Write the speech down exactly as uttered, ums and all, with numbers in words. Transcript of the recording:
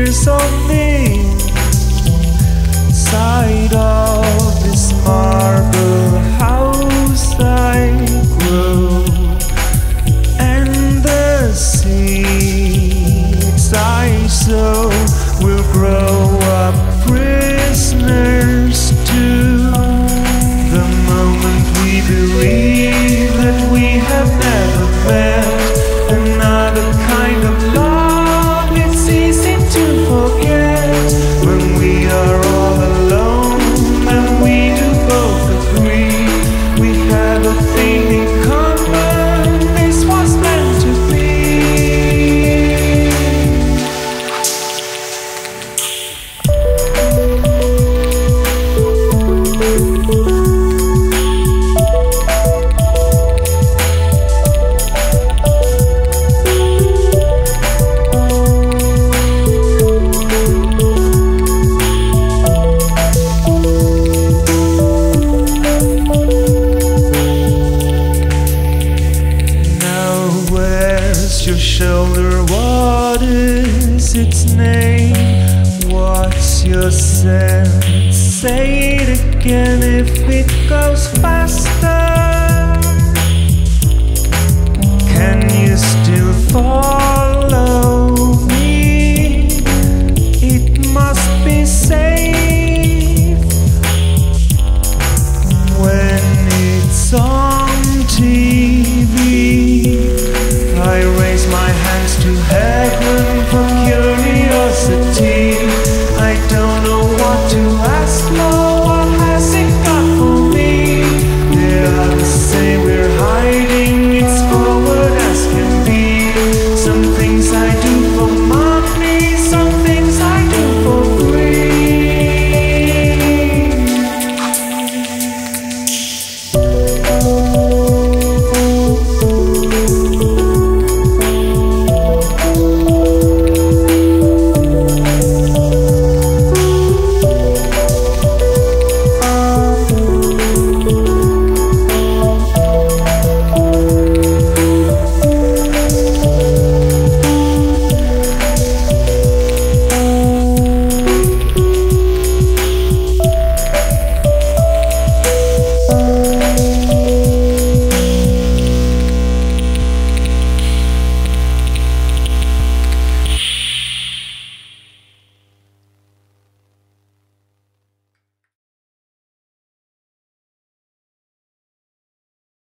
years of the inside of this marble house I grew, and the seeds I sow will grow up prisoners too. The moment we believe that we have never met another kind of love, it's easy to forget. When we are all alone and we do both agree we have a thing in common, this was meant to be. Your shoulder, what is its name? What's your sense? Say it again if it goes faster. Can you still follow